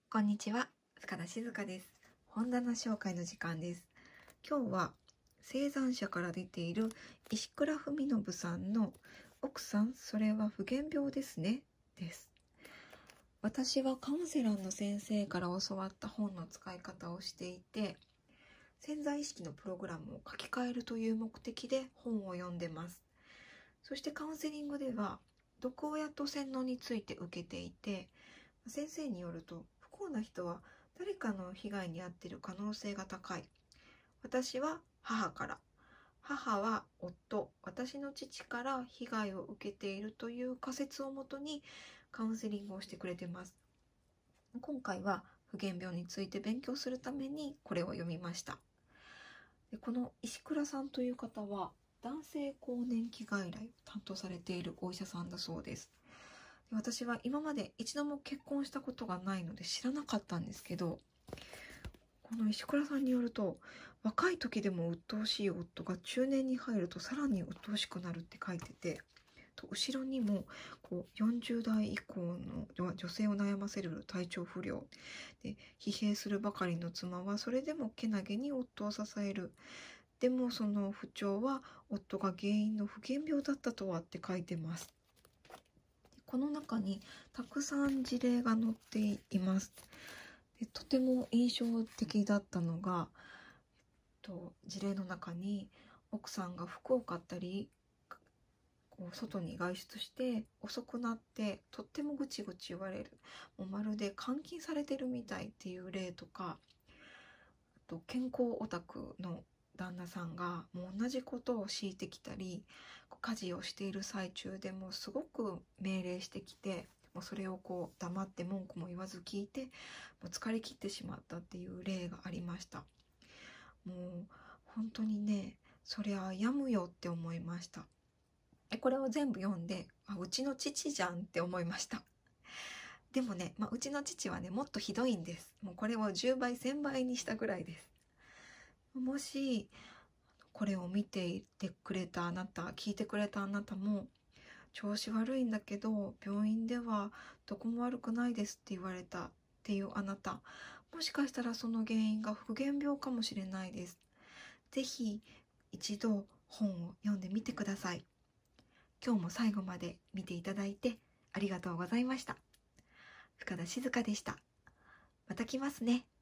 こんにちは、深田静香です。本棚紹介の時間です。今日は生産者から出ている石倉文信さんの奥さん、それは不言病ですね、です。私はカウンセラーの先生から教わった本の使い方をしていて、潜在意識のプログラムを書き換えるという目的で本を読んでます。そしてカウンセリングでは毒親と洗脳について受けていて、先生によると不幸な人は誰かの被害に遭っている可能性が高い。私は母から、母は夫、私の父から被害を受けているという仮説をもとにカウンセリングをしてくれてます。今回は不言病について勉強するためにこれを読みました。でこの石倉さんという方は男性更年期外来を担当されているお医者さんだそうです。私は今まで一度も結婚したことがないので知らなかったんですけど、この石倉さんによると、若い時でも鬱陶しい夫が中年に入るとさらに鬱陶しくなるって書いてて、後ろにも40代以降の女性を悩ませる体調不良で、疲弊するばかりの妻はそれでもけなげに夫を支える。でもその不調は夫が原因の不言病だったとはって書いてます。この中にたくさん事例が載っています。でとても印象的だったのが、事例の中に奥さんが服を買ったり外に外出して遅くなってとってもぐちぐち言われる、もうまるで監禁されてるみたいっていう例とか、あと健康オタクの旦那さんがもう同じことを強いてきたり、家事をしている最中でもすごく命令してきて、もうそれを黙って文句も言わず聞いて、もう疲れ切ってしまったっていう例がありました。もう本当にね、そりゃやむよって思いました。これを全部読んで、うちの父じゃんって思いました。でもね、うちの父はね、もっとひどいんです。もうこれを10倍、1000倍にしたぐらいです。もし、これを見ていてくれたあなた、聞いてくれたあなたも、調子悪いんだけど、病院ではどこも悪くないですって言われたっていうあなた、もしかしたらその原因が不言病かもしれないです。ぜひ、一度本を読んでみてください。今日も最後まで見ていただいてありがとうございました。深田静香でした。また来ますね。